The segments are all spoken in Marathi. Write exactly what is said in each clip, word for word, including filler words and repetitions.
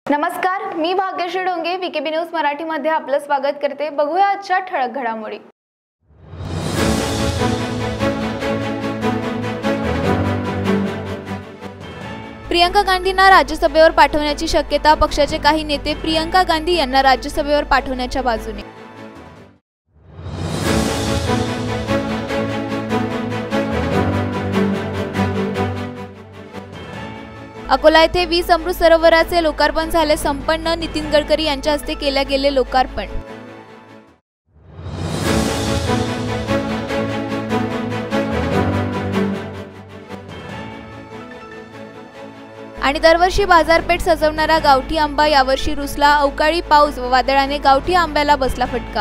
नमस्कार, मी भाग्यश्री डोंगे वीकेबी न्यूज मराठी मध्ये आपलं स्वागत करते। बघूया आजच्या ठळक घडामोडी। प्रियंका गांधींना राज्यसभेवर पाठवण्याची शक्यता, पक्षाचे काही नेते प्रियंका गांधी यांना राज्यसभेवर पाठवण्याच्या बाजूने। अकोला येथे वीस अमृत सरोवराचे लोकार्पण झाले संपन्न, नितीन गडकरी यांच्या हस्ते केले गेले लोकार्पण। आणि दरवर्षी बाजारपेठ सजवणारा गावठी आंबा यावर्षी रुसला, अवकाळी पाऊस व वादळाने गावठी आंब्याला बसला फटका।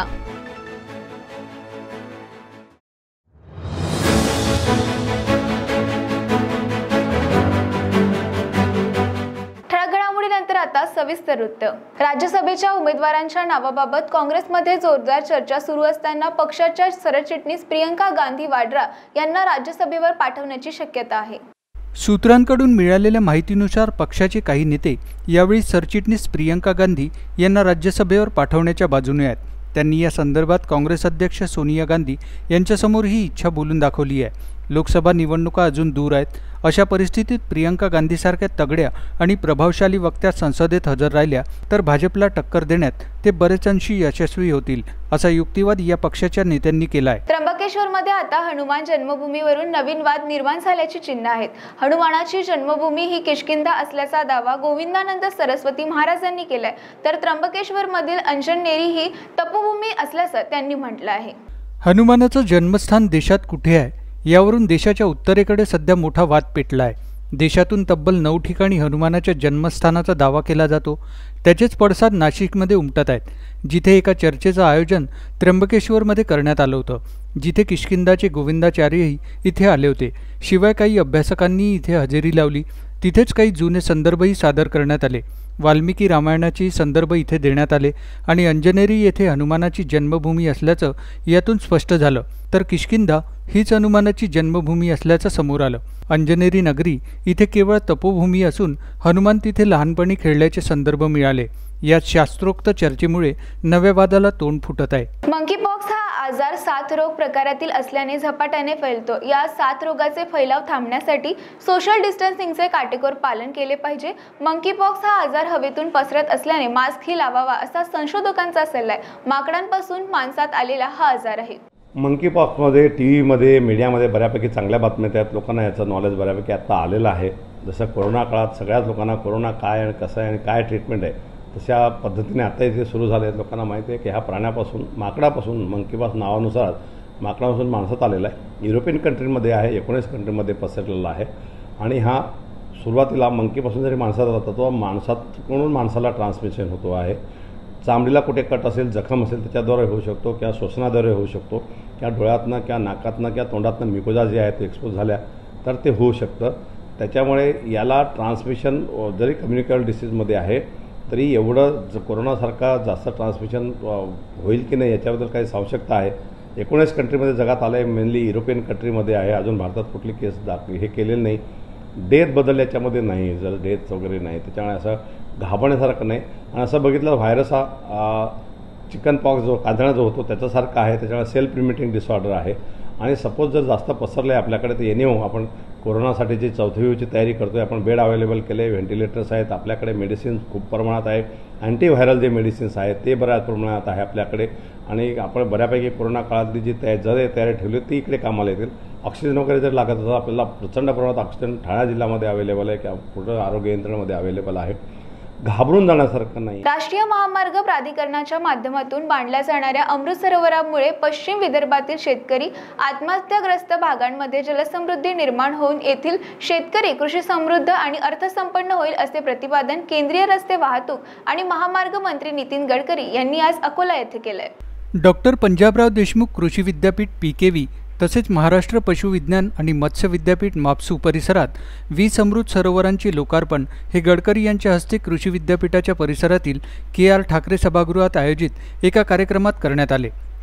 आता सविस्तर वृत्त। राज्यसभेच्या उमेदवारांच्या नावाबाबत काँग्रेसमध्ये जोरदार चर्चा सुरू असताना पक्षाच्या सरचिटणीस प्रियंका गांधी वाड्रा यांना राज्यसभेवर पाठवण्याची शक्यता आहे। सूत्रांकडून मिळालेल्या माहितीनुसार पक्षाचे काही नेते यावेळी सरचिटणीस प्रियंका गांधी यांना राज्यसभेवर पाठवण्याच्या बाजूने आहेत। त्यांनी या संदर्भात काँग्रेस अध्यक्ष सोनिया गांधी यांच्यासमोर ही इच्छा बोलून दाखवली आहे। लोकसभा निवडणुका अजून दूर आहेत, अशा परिस्थितीत प्रियंका गांधीसारख्या तगड्या आणि प्रभावशाली वक्त्या संसदेत हजर राहिल्या तर भाजपला टक्कर देण्यात ते बरेच अंशी यशस्वी होतील, असा युक्तिवाद या पक्षाच्या नेत्यांनी केला आहे। त्र्यंबकेश्वरमध्ये आता हनुमान जन्मभूमीवरून नवीन वाद निर्माण झाल्याची चिन्ह आहेत। हनुमानाची जन्मभूमी ही किष्किंधा असल्याचा दावा गोविंदानंद सरस्वती महाराजांनी केलाय, तर त्र्यंबकेश्वरमधील अंजनेरी ही तपोभूमी असल्याचं त्यांनी म्हटलं आहे। हनुमानाचं जन्मस्थान देशात कुठे आहे यावरून देशाच्या उत्तरेकडे सध्या मोठा वाद पेटला आहे। देशातून तब्बल नऊ ठिकाणी हनुमानाच्या जन्मस्थानाचा दावा केला जातो, त्याचेच पडसाद नाशिकमध्ये उमटत आहेत, जिथे एका चर्चेचं आयोजन त्र्यंबकेश्वरमध्ये करण्यात आलं होतं, जिथे किष्किंधाचे गोविंदाचार्यही इथे आले होते। शिवाय काही अभ्यासकांनी इथे हजेरी लावली, तिथेच काही जुने संदर्भही सादर करण्यात आले। वाल्मिकी रामायणाचे संदर्भ इथे देण्यात आले आणि अंजनेरी येथे हनुमानाची जन्मभूमी असल्याचं यातून स्पष्ट झालं, तर किष्किंधा हीच हनुमानाची जन्मभूमी असल्याचं समोर आलं। अंजनेरी नगरी इथे केवळ तपोभूमी असून हनुमान तिथे लहानपणी खेळल्याचे संदर्भ मिळाले। या शास्त्रोक्त चर्चेमुळे नव्या वादाला तोंड फुटत आहे। मंकीपॉक्स हा आजार साथ रोग प्रकारातील असल्याने झपाट्याने फैलतो। या साथ रोगाचे फैलाव थांबण्यासाठी सोशल डिस्टन्सिंगचे काटेकोर पालन केले पाहिजे। मंकीपॉक्स हा आजार हवेतून पसरत असल्याने मास्क ही लावावा असा संशोधकांचा सल्ला आहे। माकडांपासून माणसात आलेला हा आजार आहे। मंकीपॉक्समध्ये टी व्हीमध्ये मीडियामध्ये बऱ्यापैकी चांगल्या बातम्या आहेत, लोकांना याचं नॉलेज बऱ्यापैकी आता आलेलं आहे। जसं कोरोना काळात सगळ्याच लोकांना कोरोना काय आणि कसं आहे आणि काय ट्रीटमेंट आहे तशा पद्धतीने आता इथे सुरू झाले आहेत। लोकांना माहिती आहे की ह्या प्राण्यापासून माकडापासून मंकीपॉक्स नावानुसार माकडापासून माणसात आलेला आहे। युरोपियन कंट्रीमध्ये आहे, एकोणीस कंट्रीमध्ये पसरलेला आहे आणि हा सुरुवातीला मंकीपासून जरी माणसात जातो तो माणसाकडून माणसाला ट्रान्समिशन होतो आहे। चामडीला कुठे कट असेल, जखम असेल त्याच्याद्वारे होऊ शकतो किंवा श्वसनाद्वारे होऊ शकतो किंवा डोळ्यातनं किंवा नाकातनं किंवा तोंडातनं मिकोजा जे आहेत एक्सपोज झाल्या तर ते होऊ शकतं। त्याच्यामुळे याला ट्रान्समिशन जरी कम्युनिकेबल डिसीजमध्ये आहे तरी एवढं ज कोरोनासारखा जास्त ट्रान्समिशन होईल की नाही याच्याबद्दल काही आवश्यकता आहे। एकोणीस कंट्रीमध्ये जगात आलं आहे, मेनली युरोपियन कंट्रीमध्ये आहे। अजून भारतात कुठली केस दाख हे केलेलं नाही। डेथ बदल याच्यामध्ये नाही, जर डेथ वगैरे नाही, त्याच्यामुळे असं घाबरण्यासारखं नाही। आणि असं बघितलं व्हायरस हा चिकन पॉक्स जो कांजळा जो होतो त्याच्यासारखा आहे, त्याच्यामुळे सेल्फ लिमिटिंग डिसऑर्डर आहे। आणि सपोज जर जास्त पसरलं आहे आपल्याकडे तर एनिहो आपण कोरोनासाठीची चौथी वेव्हची तयारी करतो आहे। आपण बेड अवेलेबल केले, व्हेंटिलेटर्स आहेत आपल्याकडे, मेडिसिन खूप प्रमाणात आहे, अँटीव्हायरल जे मेडिसिन्स आहेत ते बऱ्याच प्रमाणात आहे आपल्याकडे आणि आपण बऱ्यापैकी कोरोना काळातली जी तयारी जर तयारी ठेवली ती इकडे कामाला येतील। ऑक्सिजन वगैरे जर लागत असेल आपल्याला प्रचंड प्रमाणात ऑक्सिजन ठाणा जिल्ह्यामध्ये अवेलेबल आहे किंवा कुठं आरोग्य यंत्रणेमध्ये अवेलेबल आहे। घाबरून जाण्यासारखं नाही। राष्ट्रीय महामार्ग प्राधिकरणाच्या माध्यमातून बांधल्या जाणाऱ्या अमृत सरोवरामुळे पश्चिम विदर्भातील शेतकरी आत्महत्याग्रस्त भागांमध्ये जलसमृद्धी निर्माण होऊन येथील शेतकरी कृषी समृद्ध आणि अर्थसंपन्न होईल असे प्रतिपादन केंद्रीय रस्ते वाहतूक आणि महामार्ग मंत्री नितीन गडकरी यांनी आज अकोला येथे केले। डॉक्टर पंजाबराव देशमुख कृषी विद्यापीठ पीकेवी तसेच महाराष्ट्र पशुविज्ञान आणि मत्स्य विद्यापीठ मापसू परिसरात वीस अमृत सरोवरांचे लोकार्पण हे गडकरी यांच्या हस्ते कृषी विद्यापीठाच्या परिसरातील के आर ठाकरे सभागृहात आयोजित एका कार्यक्रमात करण्यात आले।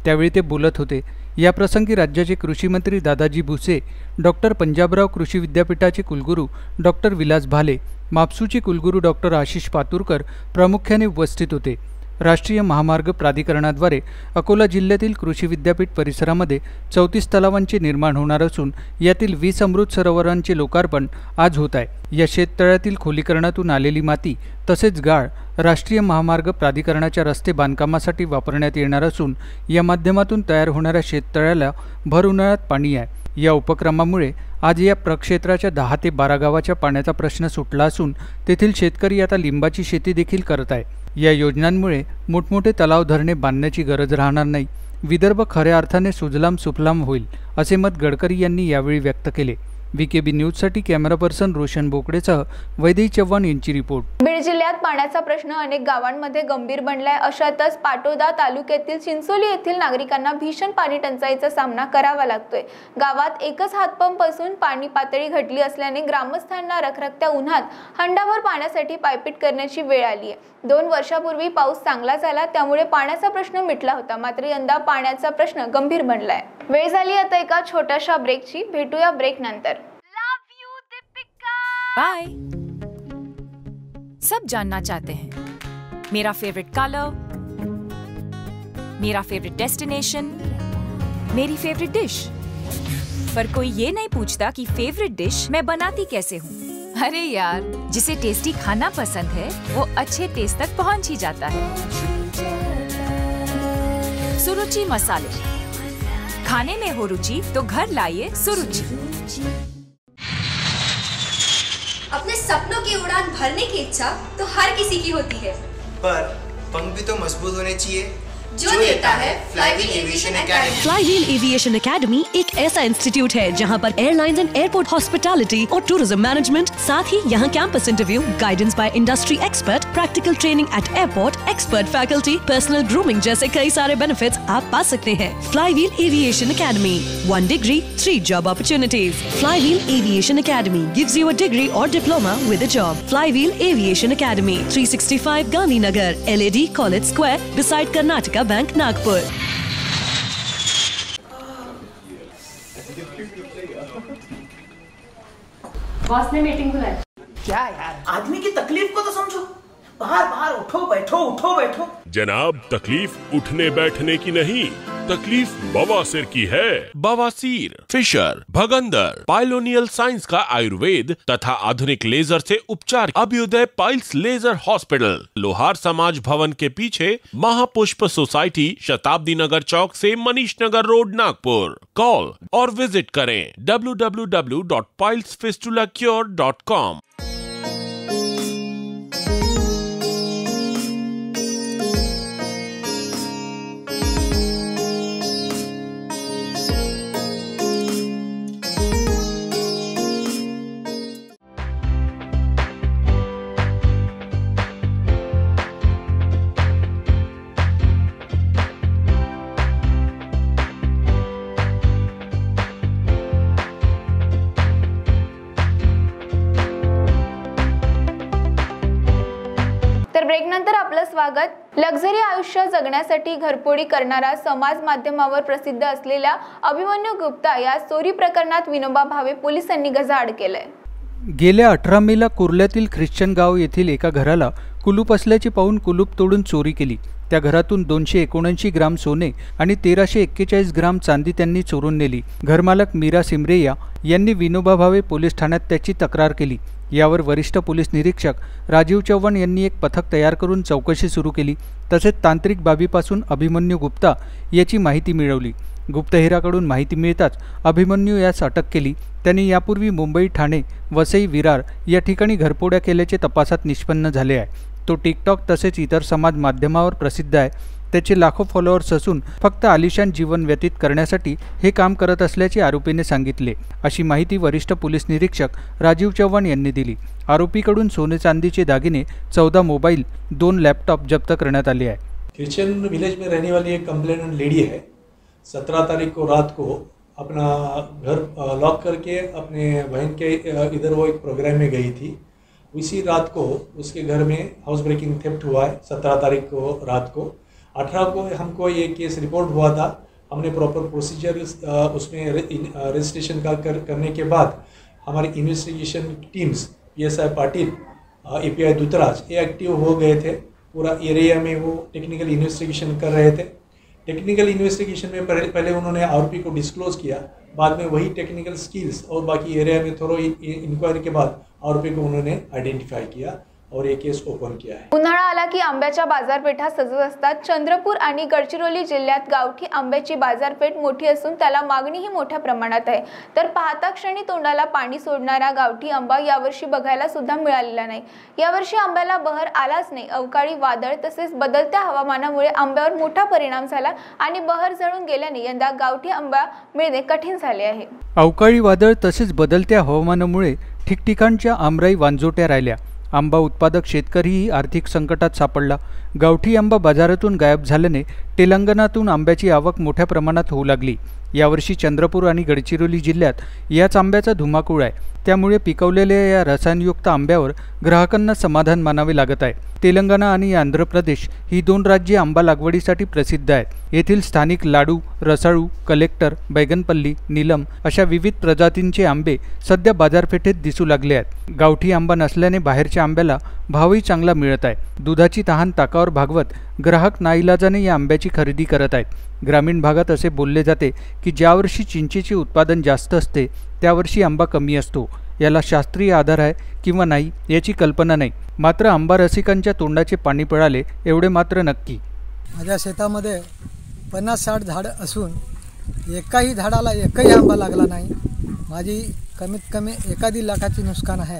त्यावेळी ते बोलत होते। याप्रसंगी राज्याचे कृषी मंत्री दादाजी भुसे, डॉक्टर पंजाबराव कृषी विद्यापीठाचे कुलगुरू डॉक्टर विलास भाले, मापसूचे कुलगुरू डॉक्टर आशिष पातुरकर प्रामुख्याने उपस्थित होते। राष्ट्रीय महामार्ग प्राधिकरणाद्वारे अकोला जिल्ह्यातील कृषी विद्यापीठ परिसरामध्ये चौतीस तलावांचे निर्माण होणार असून यातील वीस अमृत सरोवरांचे लोकार्पण आज होत आहे। या शेततळ्यातील खोलीकरणातून आलेली माती तसेच गाळ राष्ट्रीय महामार्ग प्राधिकरणाच्या रस्ते बांधकामासाठी वापरण्यात येणार असून या माध्यमातून तयार होणाऱ्या शेततळ्याला भर उन्हाळ्यात पाणी आहे। या उपक्रमामुळे आज या प्रक्षेत्राच्या दहा ते बारा गावाच्या पाण्याचा प्रश्न सुटला असून तेथील शेतकरी आता लिंबाची शेती देखील करत आहे। या योजनांमुळे मोठमोठे तलाव धरणे बांधण्याची गरज राहणार नाही। विदर्भ खऱ्या अर्थाने सुजलाम सुफलाम होईल असे मत गडकरी यांनी यावेळी व्यक्त केले। व्हीकेबी न्यूजसाठी कॅमेरा पर्सन रोशन बोकडेसह वैदेही चव्हाण यांची रिपोर्ट। बीड जिल्ह्यात पाण्याचा प्रश्न अनेक गावांमध्ये गंभीर बनलाय। अशातच पाटोदा तालुक्यातील चिंचोली येथील नागरिकांना भीषण पाणी टंचाईचा सामना करावा लागतोय। गावात एकच हातपंप असून पाणी पातळी घटली असल्याने ग्रामस्थांना रखरखत्या उन्हात हंडाभर पाण्यासाठी पायपीट करण्याची वेळ आली आहे। दोन वर्षापूर्वी पाऊस चांगला झाला त्यामुळे पाण्याचा प्रश्न मिटला होता, मात्र यंदा पाण्याचा प्रश्न गंभीर बनलाय। वेळ झाली आता एका छोट्याशा ब्रेकची, भेटूया ब्रेक नंतर। बाय। सब जानना चाहते हैं मेरा फेवरेट कलर, मेरा फेवरेट डेस्टिनेशन, मेरी फेवरेट डिश, पर कोई ये नहीं पूछता कि फेवरेट डिश मैं बनाती कैसे हूँ। अरे यार, जिसे टेस्टी खाना पसंद है वो अच्छे टेस्ट तक पहुँच ही जाता है। सुरुचि मसाले, खाने में हो रुचि तो घर लाइए सुरुचि। अपने सपनों की उड़ान भरने की इच्छा तो हर किसी की होती है, पर पंख भी तो मजबूत होने चाहिए जो देता है flywheel aviation academy. Flywheel aviation academy एक ऐसा इंस्टीट्यूट है जहां पर एयरलाइंस एंड एयरपोर्ट हॉस्पिटैलिटी और टूरिज्म मैनेजमेंट, साथ ही यहां campus interview, guidance by industry expert, practical training at airport, expert faculty, personal grooming जैसे कई सारे बेनिफिट्स आप पा सकते हैं। Flywheel aviation academy, one degree three job opportunities. Flywheel aviation academy gives you a degree और diploma with a job. Flywheel aviation academy, three sixty five Gandhinagar, L A D college square, beside Karnataka bank, Nagpur. Boss ने मीटिंग बुलाई। क्या यार, आदमी की तकलीफ को तो समझो। बाहर बाहर उठो बैठो उठो बैठो। जनाब, तकलीफ उठने बैठने की नहीं, तकलीफ बवासीर की है। बवासीर, फिशर, भगंदर, पाइलोनियल साइंस का आयुर्वेद तथा आधुनिक लेजर से उपचार। Abhyudaya piles laser hospital, Lohar Samaj Bhavan के पीछे, महापुष्प सोसाइटी, शताब्दी नगर चौक से मनीष नगर रोड, नागपुर। कॉल और विजिट करें W W W dot piles fistula cure dot com. तर ब्रेक नंतर आपलं स्वागत। लक्झरी आयुष्य जगण्यासाठी घरफोडी करणारा समाज माध्यमावर प्रसिद्ध असलेल्या अभिमन्यू गुप्ता या चोरी प्रकरणात विनोबा भावे पोलिसांनी गजाआड केलंय। गेल्या अठरा मेला कुर्ल्यातील ख्रिश्चन गाव येथील एका घराला कुलूप असल्याचे पाहून कुलूप तोडून चोरी केली। त्या घरातून दोनशे एकोणऐंशी ग्राम सोने आणि तेराशे एक्केचाळीस ग्राम चांदी त्यांनी चोरून नेली। घरमालक मीरा सिमरेया यांनी विनोबा भावे पोलीस ठाण्यात त्याची तक्रार केली। यावर वरिष्ठ पोलीस निरीक्षक राजीव चव्हाण यांनी एक पथक तयार करून चौकशी सुरू केली। तसेच तांत्रिक बाबीपासून अभिमन्यू गुप्ता याची माहिती मिळवली। गुप्तहेराकडून माहिती मिळताच अभिमन्यू यास अटक केली। त्यांनी यापूर्वी मुंबई, ठाणे, वसई, विरार या ठिकाणी घरफोड्या केल्याचे तपासात निष्पन्न झाले आहे। तो टिकटॉक तसेच इतर समाज माध्यमावर प्रसिद्ध आहे। त्याचे लाखो फॉलोअर्स असून फक्त आलिशान जीवन व्यतीत करण्यासाठी हे काम करत असल्याचे आरोपीने सांगितले, अशी माहिती वरिष्ठ पोलीस निरीक्षक राजीव चव्हाण यांनी दिली। आरोपीकडून सोने चांदीचे दागिने, चौदह मोबाइल, दोन लैपटॉप जब्त करण्यात आले आहे। क्रिश्चियन विलेज में रहने वाली एक कंप्लेनेंट लेडी है। सत्रह तारीख को रात को अपना घर लॉक करके अपने बहन के इधर वो एक प्रोग्राम में गई थी। उसी रात को उसके घर में हाउस ब्रेकिंग थेफ्ट हुआ है। सत्रह तारीख को रात को अठारह को हमको ये केस रिपोर्ट हुआ था। हमने प्रॉपर प्रोसीजर उसमें रजिस्ट्रेशन का कर, करने के बाद हमारी investigation teams P S I Patil, A P I Dutraj ये एक्टिव हो गए थे। पूरा एरिया में वो टेक्निकल इन्वेस्टिगेशन कर रहे थे। टेक्निकल इन्वेस्टिगेशन में पहले पहले उन्होंने आरोपी को डिस्क्लोज किया, बाद में वही टेक्निकल स्किल्स और बाकी एरिया में थोड़ा इंक्वायरी के बाद आरोपी को उन्होंने आइडेंटिफाई किया और ये केस ओपन किया है। उन्हाळा आला की आंब्याच्या बाजारपेठा सजत असतात। चंद्रपूर आणि गडचिरोली जिल्ह्यात गावठी आंब्याची बाजारपेठ मोठी असून त्याला मागणीही मोठ्या प्रमाणात आहे। तर पाहता क्षणी तोंडाला पाणी सोडणारा गावठी आंबा यावर्षी बघायला सुद्धा मिळालेला नाही। यावर्षी आंब्याला बहर आलाच नाही। अवकाळी वादळ तसेच बदलत्या हवामानामुळे आंब्यावर मोठा परिणाम झाला आणि बहर जळून गेल्याने यंदा गावठी आंबा मिळणे कठीण झाले आहे। अवकाळी वादळ तसेच बदलत्या हवामानामुळे ठिकठिकाणच्या आमराई वांजोट्या राहिल्या। आंबा उत्पादक शेतकरीही आर्थिक संकटात सापडला। गावठी आंबा बाजारातून गायब झाल्याने तेलंगणातून आंब्याची आवक मोठ्या प्रमाणात होऊ लागली। यावर्षी चंद्रपूर आणि गडचिरोली जिल्ह्यात याच आंब्याचा धुमाकूळ आहे। त्यामुळे पिकवलेल्या या रसायनयुक्त आंब्यावर ग्राहकांना समाधान मानावे लागत आहे। तेलंगणा आणि आंध्र प्रदेश ही दोन राज्ये आंबा लागवडीसाठी प्रसिद्ध आहेत। येथील स्थानिक लाडू, रसाळू, कलेक्टर, बैगनपल्ली, नीलम अशा विविध प्रजातींचे आंबे सध्या बाजारपेठेत दिसू लागले आहेत। गावठी आंबा नसल्याने बाहेरच्या आंब्याला भावही चांगला मिळत आहे। दुधाची तहान ताकावर भागवत ग्राहक नाईलाजाने या आंब्याची खरेदी करत आहेत। ग्रामीण भागात असे बोलले जाते की ज्या वर्षी चिंचेचे उत्पादन जास्त असते त्या वर्षी आंबा कमी असतो। याला शास्त्रीय आधार आहे किंवा नाही याची कल्पना नाही, मात्र आंबा रसिकांच्या तोंडाचे पाणी पळाले एवढे मात्र नक्की। माझ्या शेतामध्ये पन्नास साठ झाडं असून एकाही झाडाला एकही आंबा लागला नाही। माझी कमीत कमी एखादी लाखाची नुकसान आहे।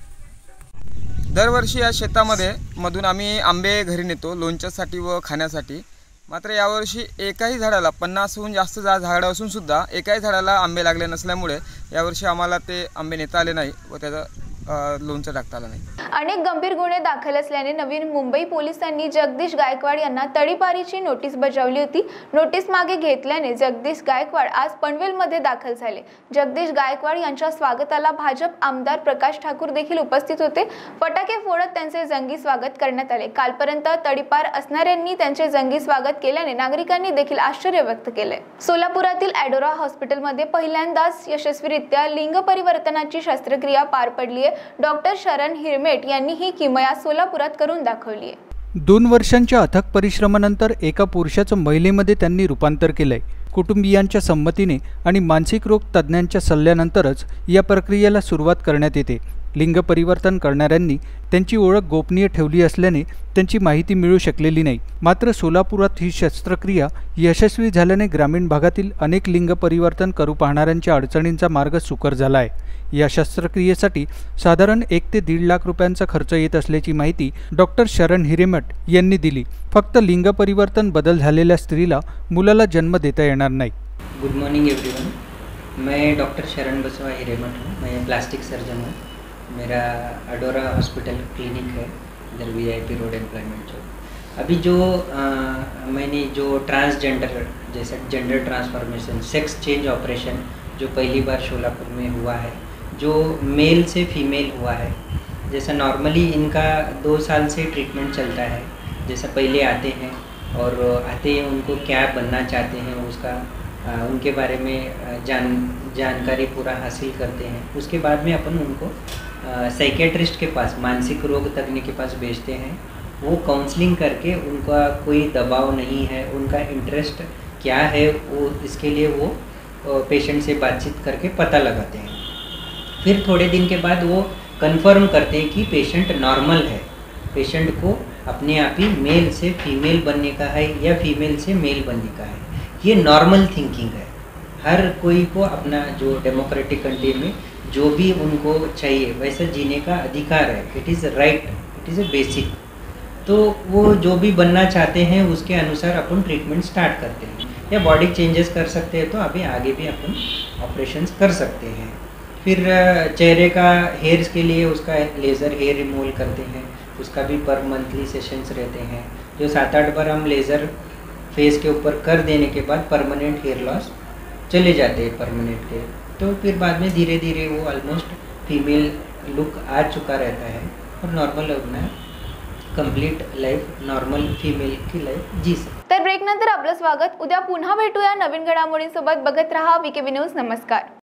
दरवर्षी या शेतामध्ये मधून आम्ही आंबे घरी नेतो लोणच्यासाठी व खाण्यासाठी। मात्र यावर्षी एकाही झाडाला पन्नासहून जास्त जा झाडं असून सुद्धा एकाही झाडाला आंबे लागले नसल्यामुळे यावर्षी आम्हाला ते आंबे नेता आले नाही व त्याचा लोणचं टाकता आलं नाही। अनेक गंभीर गुन्हे दाखल असल्याने नवी मुंबई पोलिसांनी जगदीश गायकवाड यांना तडीपारीची नोटीस बजावली होती। नोटीस मागे घेतल्याने जगदीश गायकवाड आज पनवेलमध्ये दाखल झाले। जगदीश गायकवाड यांच्या स्वागताला भाजप आमदार प्रकाश ठाकूर देखील उपस्थित होते। फटाके फोडत त्यांचे जंगी स्वागत करण्यात आले। कालपर्यंत तडीपार असणाऱ्यांनी त्यांचे जंगी स्वागत केल्याने नागरिकांनी देखील आश्चर्य व्यक्त केले। सोलापुरातील ॲडोरा हॉस्पिटलमध्ये पहिल्यांदाच यशस्वीरित्या लिंग परिवर्तनाची शस्त्रक्रिया पार पडली आहे। डॉक्टर शरण हिरमेट यांनी ही किमया सोलापुरात करून दाखवली आहे। दोन वर्षांच्या अथक परिश्रमानंतर एका पुरुषाचं महिलेमध्ये त्यांनी रूपांतर केलंय। कुटुंबियांच्या संमतीने आणि मानसिक रोग तज्ज्ञांच्या सल्ल्यानंतरच या प्रक्रियेला सुरुवात करण्यात येते। लिंग परिवर्तन करणाऱ्यांनी त्यांची ओळख गोपनीय ठेवली असल्याने त्यांची माहिती मिळू शकलेली नाही। मात्र सोलापुरात ही शस्त्रक्रिया यशस्वी झाल्याने ग्रामीण भागातील अनेक लिंग परिवर्तन करू पाहणाऱ्यांच्या अडचणींचा मार्ग सुकर झाला आहे। या शस्त्रक्रियेसाठी साधारण एक ते दीड लाख रुपयांचा खर्च येत असल्याची माहिती डॉक्टर शरण हिरेमठ यांनी दिली। फक्त लिंग परिवर्तन बदल झालेल्या स्त्रीला मुलाला जन्म देता येणार नाही। गुड मॉर्निंग एवरीवन, मैं डॉक्टर शरण बसवा हिरेमठ हूँ। मैं प्लास्टिक सर्जन हूँ। मेरा अडोरा हॉस्पिटल क्लिनिक है, इधर V I P road employment चौक। अभी जो आ, मैंने जो ट्रांसजेंडर जैसा gender transformation sex change operation जो पहली बार शोलापुर में हुआ है, जो मेल से फीमेल हुआ है, जैसा नॉर्मली इनका दो साल से ट्रीटमेंट चलता है। जैसा पहले आते हैं और आते हैं उनको क्या बनना चाहते हैं उसका आ, उनके बारे में जान जानकारी पूरा हासिल करते हैं। उसके बाद में अपन उनको साइकेट्रिस्ट के पास, मानसिक रोग तज्ञ के पास भेजते हैं। वो काउंसलिंग करके उनका कोई दबाव नहीं है, उनका इंटरेस्ट क्या है वो इसके लिए वो पेशेंट से बातचीत करके पता लगाते हैं। फिर थोड़े दिन के बाद वो कंफर्म करते हैं कि पेशेंट नॉर्मल है, पेशेंट को अपने आप ही मेल से फीमेल बनने का है या फीमेल से मेल बनने का है। ये नॉर्मल थिंकिंग है। हर कोई को अपना जो डेमोक्रेटिक कंट्री में जो भी उनको चाहिए वैसा जीने का अधिकार है। It is right, it is a basic. तो वो जो भी बनना चाहते हैं उसके अनुसार अपन ट्रीटमेंट स्टार्ट करते हैं, या बॉडी चेंजेस कर सकते हैं तो अभी आगे भी अपन ऑपरेशंस कर सकते हैं। फिर चेहरे का हेयर्स के लिए उसका लेज़र हेयर रिमूवल करते हैं, उसका भी पर मंथली सेशंस रहते हैं। जो सात आठ बार हम लेज़र फेस के ऊपर कर देने के बाद परमानेंट हेयर लॉस चले जाते हैं परमानेंट के। तो फिर बाद में धीरे धीरे वो ऑलमोस्ट फीमेल लुक आ चुका रहता है और नॉर्मल अपना कंप्लीट लाइफ नॉर्मल फीमेल की लाइफ जी सकते। तर ब्रेक नंतर आपलं स्वागत। उद्या पुन्हा भेटूया नवीन घडामोडींसोबत। बघत रहा वीकेबी न्यूज। नमस्कार।